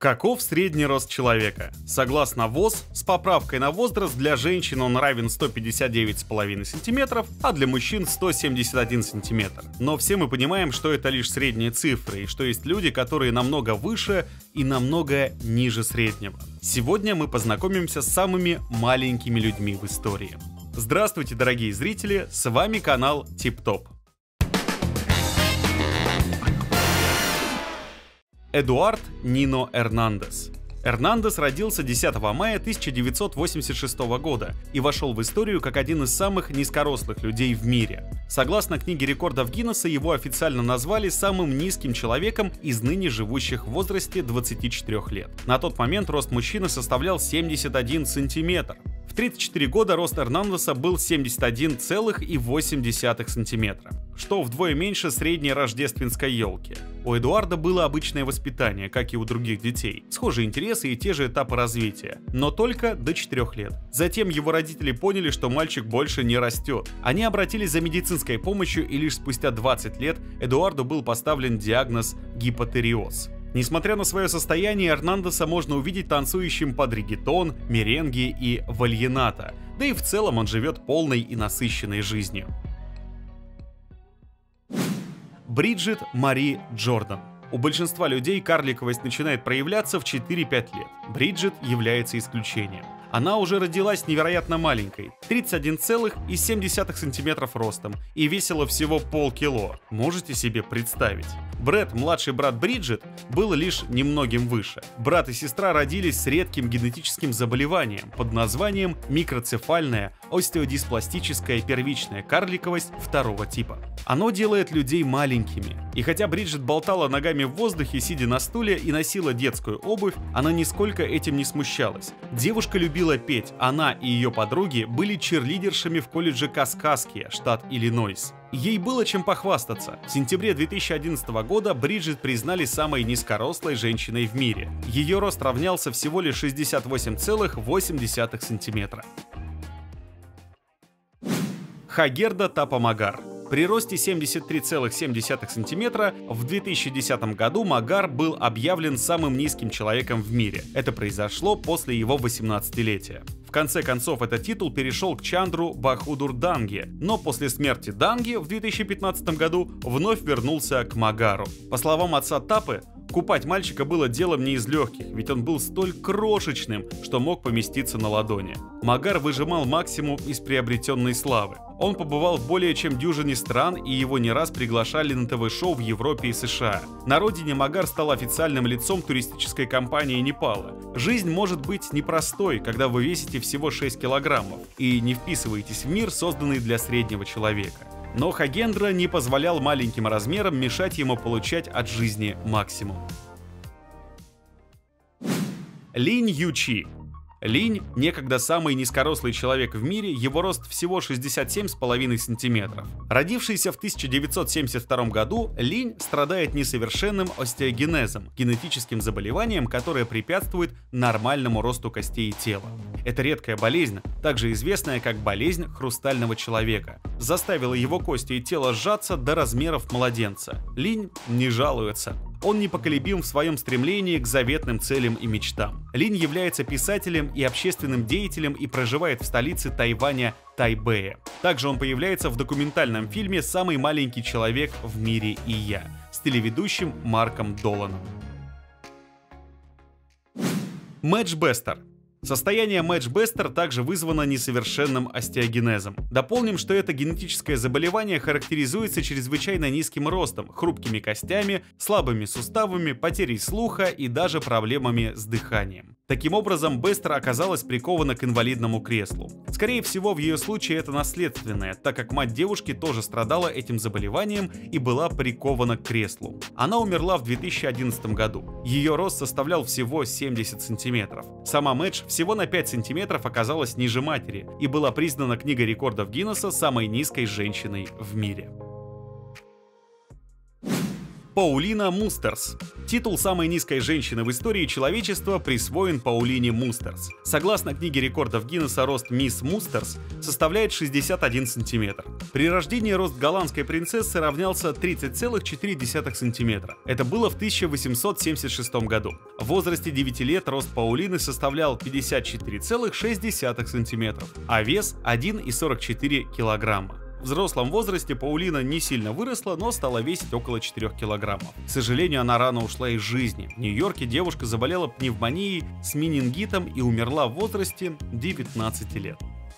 Каков средний рост человека? Согласно ВОЗ, с поправкой на возраст для женщин он равен 159,5 см, а для мужчин 171 см. Но все мы понимаем, что это лишь средние цифры, и что есть люди, которые намного выше и намного ниже среднего. Сегодня мы познакомимся с самыми маленькими людьми в истории. Здравствуйте, дорогие зрители, с вами канал Тип-Топ. Эдуард Нино Эрнандес. Эрнандес родился 10 мая 1986 года и вошел в историю как один из самых низкорослых людей в мире. Согласно книге рекордов Гиннесса, его официально назвали самым низким человеком из ныне живущих в возрасте 24 лет. На тот момент рост мужчины составлял 71 сантиметр. В 34 года рост Эрнандеса был 71,8 сантиметра, что вдвое меньше средней рождественской елки. У Эдуарда было обычное воспитание, как и у других детей, схожие интересы и те же этапы развития, но только до 4 лет. Затем его родители поняли, что мальчик больше не растет. Они обратились за медицинской помощью, и лишь спустя 20 лет Эдуарду был поставлен диагноз гипотериоз. Несмотря на свое состояние, Эрнандеса можно увидеть танцующим под реггетон, меренги и вальената, да и в целом он живет полной и насыщенной жизнью. Бриджит Мари Джордан. У большинства людей карликовость начинает проявляться в 4-5 лет. Бриджит является исключением. Она уже родилась невероятно маленькой, 31,7 см ростом, и весила всего полкило. Можете себе представить? Брэд, младший брат Бриджит, был лишь немногим выше. Брат и сестра родились с редким генетическим заболеванием под названием микроцефальная остеодиспластическая первичная карликовость второго типа. Оно делает людей маленькими. И хотя Бриджит болтала ногами в воздухе, сидя на стуле, и носила детскую обувь, она нисколько этим не смущалась. Девушка любила петь. Она и ее подруги были чирлидершами в колледже Каскаския, штат Иллинойс. Ей было чем похвастаться. В сентябре 2011 года Бриджит признали самой низкорослой женщиной в мире. Ее рост равнялся всего лишь 68,8 см. Хагерда Тапа-Магар. При росте 73,7 см в 2010 году Магар был объявлен самым низким человеком в мире. Это произошло после его 18-летия. В конце концов, этот титул перешел к Чандру Бахудур Данге, но после смерти Данги в 2015 году вновь вернулся к Магару. По словам отца Тапы, купать мальчика было делом не из легких, ведь он был столь крошечным, что мог поместиться на ладони. Магар выжимал максимум из приобретенной славы. Он побывал в более чем дюжине стран, и его не раз приглашали на ТВ-шоу в Европе и США. На родине Магар стал официальным лицом туристической компании Непала. Жизнь может быть непростой, когда вы весите всего 6 килограммов и не вписываетесь в мир, созданный для среднего человека. Но Хагендра не позволял маленьким размерам мешать ему получать от жизни максимум. Линь Ючи. Линь – некогда самый низкорослый человек в мире, его рост всего 67,5 см. Родившийся в 1972 году, Линь страдает несовершенным остеогенезом, генетическим заболеванием, которое препятствует нормальному росту костей и тела. Эта редкая болезнь, также известная как болезнь хрустального человека, заставила его кости и тело сжаться до размеров младенца. Линь не жалуется. Он непоколебим в своем стремлении к заветным целям и мечтам. Линь является писателем и общественным деятелем и проживает в столице Тайваня Тайбэе. Также он появляется в документальном фильме «Самый маленький человек в мире и я» с телеведущим Марком Доланом. Мэдж Бестер. Состояние Мэдж Бестер также вызвано несовершенным остеогенезом. Дополним, что это генетическое заболевание характеризуется чрезвычайно низким ростом, хрупкими костями, слабыми суставами, потерей слуха и даже проблемами с дыханием. Таким образом, Бестер оказалась прикована к инвалидному креслу. Скорее всего, в ее случае это наследственное, так как мать девушки тоже страдала этим заболеванием и была прикована к креслу. Она умерла в 2011 году. Ее рост составлял всего 70 сантиметров. Сама Мэдж всего на 5 сантиметров оказалась ниже матери и была признана книгой рекордов Гиннесса самой низкой женщиной в мире. Паулина Мустерс. Титул самой низкой женщины в истории человечества присвоен Паулине Мустерс. Согласно книге рекордов Гиннесса, рост мисс Мустерс составляет 61 см. При рождении рост голландской принцессы равнялся 30,4 см. Это было в 1876 году. В возрасте 9 лет рост Паулины составлял 54,6 см, а вес 1,44 кг. В взрослом возрасте Паулина не сильно выросла, но стала весить около 4 килограммов. К сожалению, она рано ушла из жизни. В Нью-Йорке девушка заболела пневмонией с менингитом и умерла в возрасте 19 лет.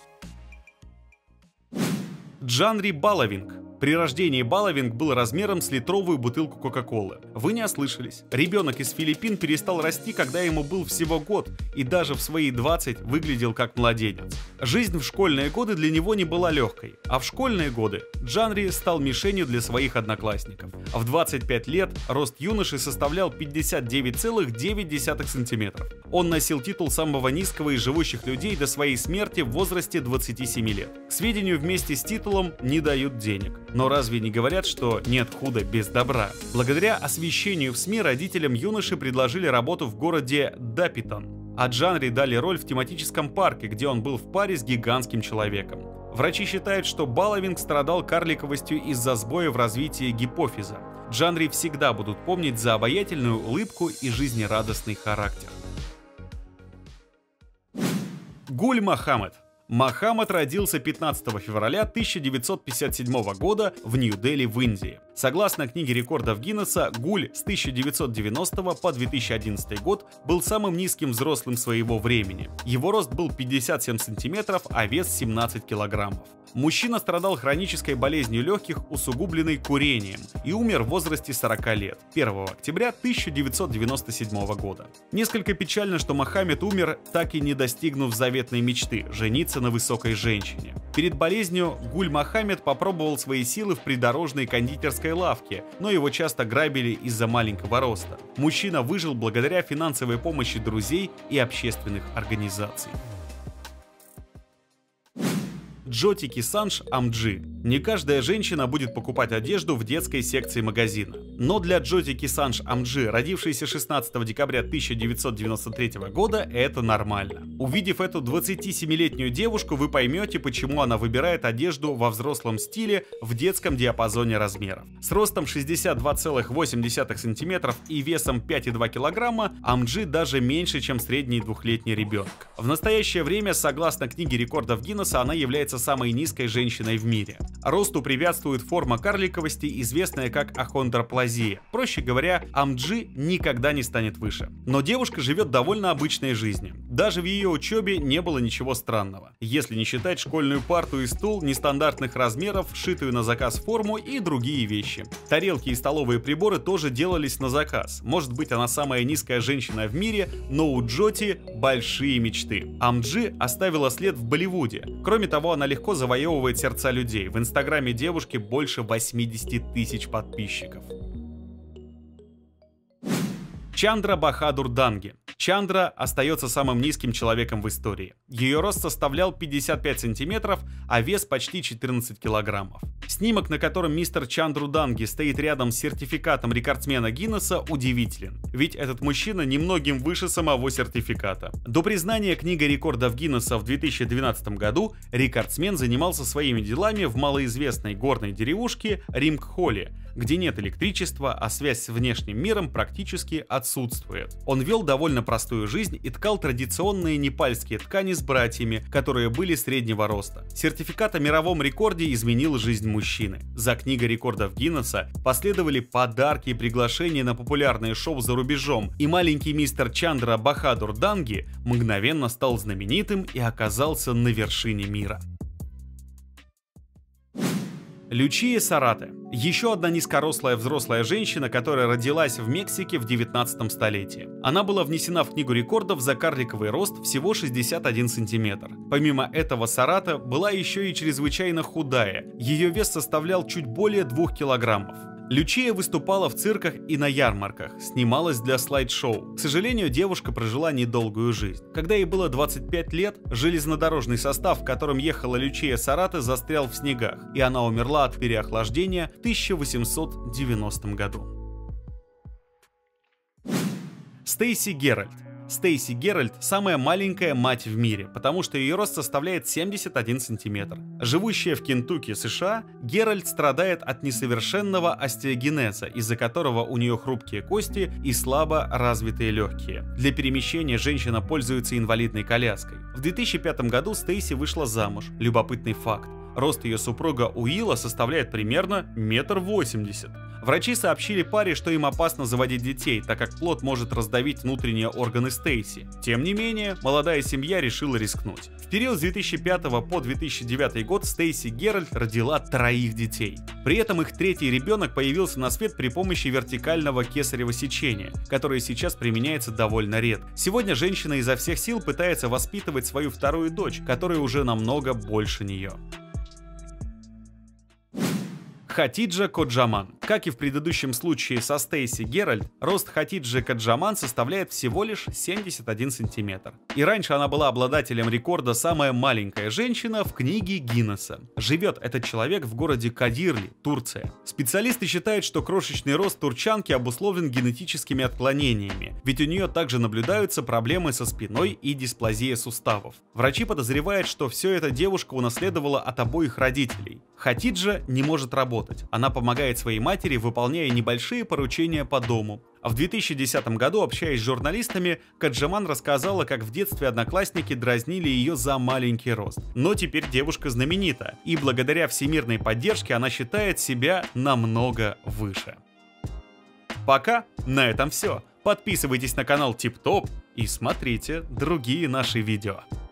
Джанри Баловинг. При рождении Баловинг был размером с литровую бутылку Кока-Колы. Вы не ослышались. Ребенок из Филиппин перестал расти, когда ему был всего год, и даже в свои 20 выглядел как младенец. Жизнь в школьные годы для него не была легкой, а в школьные годы Джанри стал мишенью для своих одноклассников. В 25 лет рост юноши составлял 59,9 см. Он носил титул самого низкого из живущих людей до своей смерти в возрасте 27 лет. К сведению, вместе с титулом не дают денег. Но разве не говорят, что нет худа без добра? Благодаря освещению в СМИ родителям юноши предложили работу в городе Дапитон, а Джанри дали роль в тематическом парке, где он был в паре с гигантским человеком. Врачи считают, что Баловинг страдал карликовостью из-за сбоя в развитии гипофиза. Джанри всегда будут помнить за обаятельную улыбку и жизнерадостный характер. Гуль Мохаммед. Мохаммед родился 15 февраля 1957 года в Нью-Дели в Индии. Согласно книге рекордов Гиннесса, Гуль с 1990 по 2011 год был самым низким взрослым своего времени. Его рост был 57 см, а вес 17 килограммов. Мужчина страдал хронической болезнью легких, усугубленной курением, и умер в возрасте 40 лет, 1 октября 1997 года. Несколько печально, что Мохаммед умер, так и не достигнув заветной мечты – жениться на высокой женщине. Перед болезнью Гуль Мохаммед попробовал свои силы в придорожной кондитерской лавке, но его часто грабили из-за маленького роста. Мужчина выжил благодаря финансовой помощи друзей и общественных организаций. Джоти Кисанж Амджи. Не каждая женщина будет покупать одежду в детской секции магазина. Но для Джоти Кисанж Амджи, родившейся 16 декабря 1993 года, это нормально. Увидев эту 27-летнюю девушку, вы поймете, почему она выбирает одежду во взрослом стиле в детском диапазоне размеров. С ростом 62,8 см и весом 5,2 кг Амджи даже меньше, чем средний двухлетний ребенок. В настоящее время, согласно книге рекордов Гиннесса, она является самой низкой женщиной в мире. Росту препятствует форма карликовости, известная как ахондроплазия. Проще говоря, Амджи никогда не станет выше. Но девушка живет довольно обычной жизнью. Даже в ее учебе не было ничего странного, если не считать школьную парту и стул нестандартных размеров, сшитую на заказ форму и другие вещи. Тарелки и столовые приборы тоже делались на заказ. Может быть, она самая низкая женщина в мире, но у Джоти большие мечты. Амджи оставила след в Болливуде. Кроме того, она легко завоевывает сердца людей. В инстаграме девушки больше 80 тысяч подписчиков. Чандра Бахадур Данги. Чандра остается самым низким человеком в истории. Ее рост составлял 55 сантиметров, а вес почти 14 килограммов. Снимок, на котором мистер Чандру Данги стоит рядом с сертификатом рекордсмена Гиннесса, удивителен. Ведь этот мужчина немногим выше самого сертификата. До признания книга рекордов Гиннесса в 2012 году рекордсмен занимался своими делами в малоизвестной горной деревушке Рингхоле, где нет электричества, а связь с внешним миром практически отсутствует. Он вел довольно простую жизнь и ткал традиционные непальские ткани с братьями, которые были среднего роста. Сертификат о мировом рекорде изменил жизнь мужчины. За книгой рекордов Гиннесса последовали подарки и приглашения на популярные шоу за рубежом, и маленький мистер Чандра Бахадур Данги мгновенно стал знаменитым и оказался на вершине мира. Лючия Сарате. Еще одна низкорослая взрослая женщина, которая родилась в Мексике в 19 столетии. Она была внесена в книгу рекордов за карликовый рост всего 61 сантиметр. Помимо этого, Сарате была еще и чрезвычайно худая. Ее вес составлял чуть более 2 килограммов. Лючия выступала в цирках и на ярмарках, снималась для слайд-шоу. К сожалению, девушка прожила недолгую жизнь. Когда ей было 25 лет, железнодорожный состав, в котором ехала Лючия Сарате, застрял в снегах, и она умерла от переохлаждения в 1890 году. Стейси Геральт. Стейси Геральт – самая маленькая мать в мире, потому что ее рост составляет 71 сантиметр. Живущая в Кентукки, США, Геральт страдает от несовершенного остеогенеза, из-за которого у нее хрупкие кости и слабо развитые легкие. Для перемещения женщина пользуется инвалидной коляской. В 2005 году Стейси вышла замуж. Любопытный факт. Рост ее супруга Уилла составляет примерно 1,80 м. Врачи сообщили паре, что им опасно заводить детей, так как плод может раздавить внутренние органы Стейси. Тем не менее, молодая семья решила рискнуть. В период с 2005 по 2009 год Стейси Геральт родила 3 детей. При этом их 3-й ребенок появился на свет при помощи вертикального кесарево сечения, которое сейчас применяется довольно редко. Сегодня женщина изо всех сил пытается воспитывать свою 2-ю дочь, которая уже намного больше нее. Хатиджа Коджаман. Как и в предыдущем случае со Стейси Геральт, рост Хатиджи Коджаман составляет всего лишь 71 сантиметр. И раньше она была обладателем рекорда «Самая маленькая женщина» в книге Гиннесса. Живет этот человек в городе Кадирли, Турция. Специалисты считают, что крошечный рост турчанки обусловлен генетическими отклонениями, ведь у нее также наблюдаются проблемы со спиной и дисплазия суставов. Врачи подозревают, что все это девушка унаследовала от обоих родителей. Хатиджа не может работать. Она помогает своей матери, выполняя небольшие поручения по дому. А в 2010 году, общаясь с журналистами, Коджаман рассказала, как в детстве одноклассники дразнили ее за маленький рост. Но теперь девушка знаменита, и благодаря всемирной поддержке она считает себя намного выше. Пока на этом все. Подписывайтесь на канал Тип Топ и смотрите другие наши видео.